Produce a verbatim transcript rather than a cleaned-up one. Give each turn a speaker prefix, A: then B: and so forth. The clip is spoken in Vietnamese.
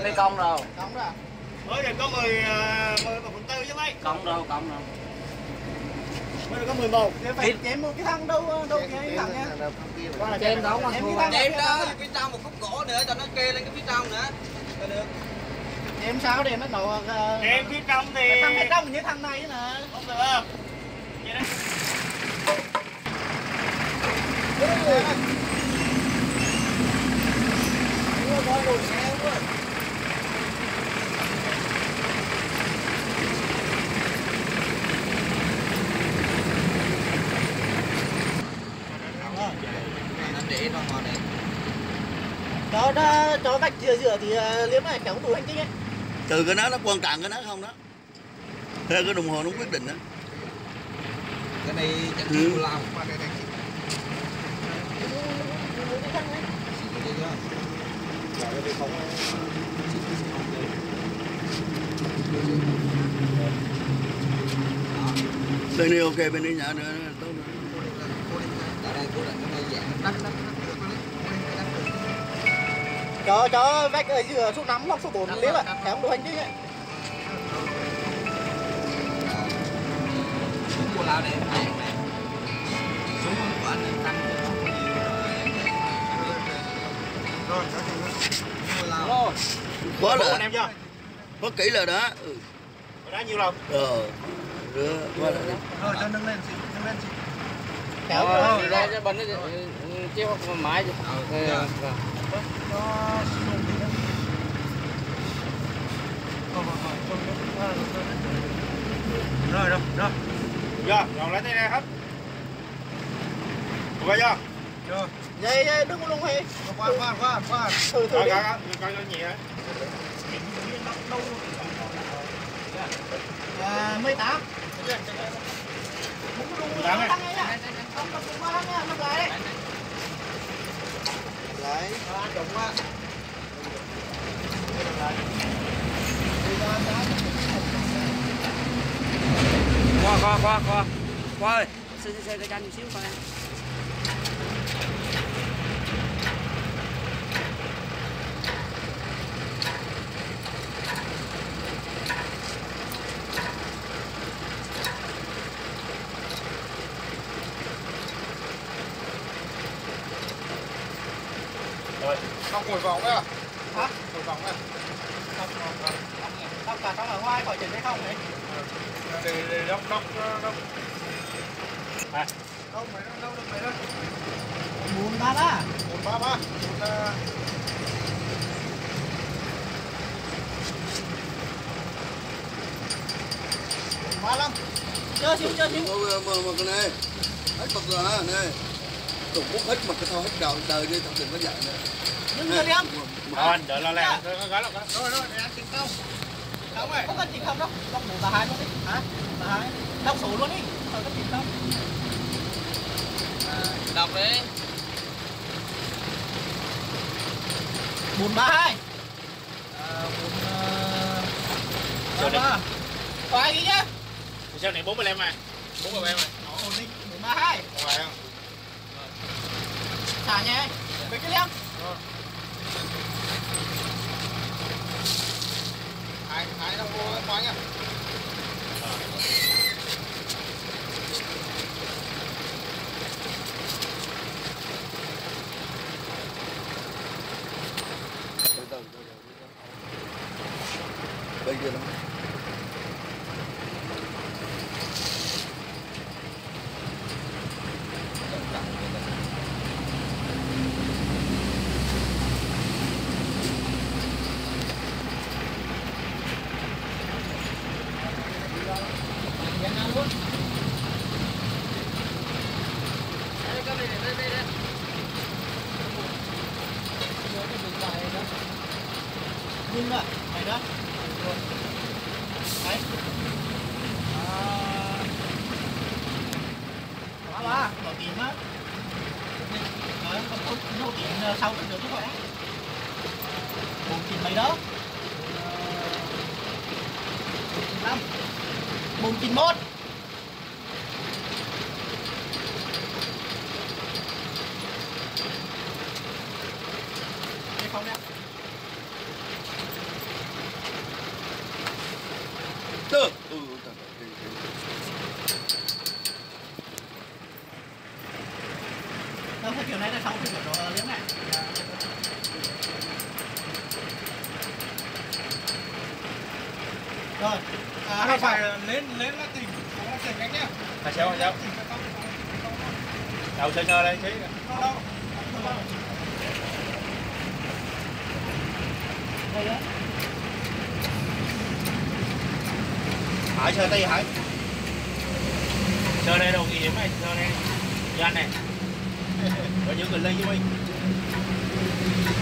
A: đi công rồi.
B: Công rồi.
C: Mới giờ có mười mười một phần tư chứ mấy.
A: Công đâu, công đâu.
C: Mới được có mười một.
B: Phải chém một cái thằng đâu đâu cái thằng nha.
A: Chém đâu mà thua.
D: Chém đó phía trong một khúc gỗ nữa cho nó kê lên cái phía trong nữa. Rồi được.
B: Chém sao để nó nổ.
C: Chém phía trong thì
B: thằng phía trong như thằng này nè.
C: Không được không? Vậy đó.
D: Để nó ngồi này.
B: Cho nó cho cách rửa rửa thì liếm này kéo tủ hành chính ấy.
E: Từ cái nó nó quan trọng cái nó không đó. Theo cái đồng hồ nó quyết định đó.
D: Cái này chắc chắn của lao.
E: Bên này ok, bên này nhỏ nữa tốt nữa.
B: Cho cho vách ở giữa số năm hoặc số bốn liếm ạ, kéo tủ hành chính ấy.
D: Súng của lao này em này. Súng của anh em tăng rồi. Rồi,
E: Quá là
C: em chưa?
E: quá kỹ là đó. Ừ.
C: Đó nhiêu lâu?
E: Ờ. Rửa quá là
D: rồi cho nâng lên xí, nâng lên xí.
B: Kéo
A: Rồi, ra cho bên nó chiếc máy chứ.
D: Rồi, rồi, rồi.
C: Giờ, rồi lấy tay ra hết. Ok chưa?
D: Chưa.
B: Dây dây đừng có lung hay.
D: Khoan, khoan, khoan, khoan.
B: Thử thử
C: Coi
B: đi.
C: coi coi cho nhẹ.
B: À, mười tám.
C: Tám này.
B: Không, không, không, không, không, không, lại đấy.
D: Lại. À, đúng quá.
A: Qua, qua, qua, qua. Qua ơi. Xe, xe, xe, cho anh một xíu coi em.
C: Rồi, không ngồi vòng nữa.
B: Hả?
C: Ngồi vòng nữa.
B: Không, không, không. Không, cả trong ở ngoài khỏi chuyển hay không đấy.
C: Để để đốc đốc đốc. À,
D: Đâu mày đâu đâu mày đâu.
B: Bốn ba ba.
C: một ba ba. Một
D: Ba lăm.
B: Chơi xíu, chơi xíu.
E: mà, mà, mà cái này hết bật rồi hả này. Tụi bút hết mà cái thôi hết đầu đời đi, tao đừng có dạy nữa.
B: Đừng người đi em.
C: Rồi anh đợi lo làm, gói lo gói.
D: Rồi rồi, để ăn tiền công. Không ơi.
B: Không cần chỉnh không đâu. Đọc một tà hai luôn đi. Hả? Tà hai. Đọc số luôn đi. Không cần chỉnh không.
D: Đọc đi.
B: Bốn ba hai.
C: Chờ đi.
B: Có ai ghi nhá?
C: Sao này bốn mươi lăm à? bốn mươi lăm à?
B: Ổn định. Bốn ba hai.
C: Không phải không?
B: Thả nhé. Về cái liêm.
D: Hai hai đâu có khóa nha.
E: Từ từ, từ từ. Bây giờ nó
B: Nhìn nữa. Này nữa. Đấy. Đó ba. Có tím á. Đấy, còn có nấu tím sau cũng được chứ khỏe. Bốn chín mấy đó. Bốn chín năm. Bốn chín một. Đây không nè. đâu phải kiểu này là sáu mươi độ liếng này. Rồi.
C: À, nó phải lên lên là tỉnh, nó sẽ cách nhá. Phải sao sao? Đầu sơ sơ đây chứ. Đâu đâu.
B: Đây đó.
C: Hỏi sơ tay hỏi. Sơ đây đâu gì vậy mày? Sơ đây. Cho anh này. Bao nhiêu cần lên với mình?